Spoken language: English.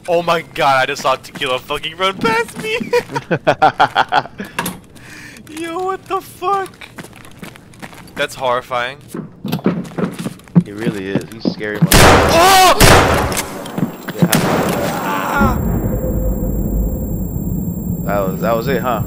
Oh my god, I just saw Tequila fucking run past me! Yo, what the fuck? That's horrifying. He really is. He's scary. Oh! Yeah, that was it, huh?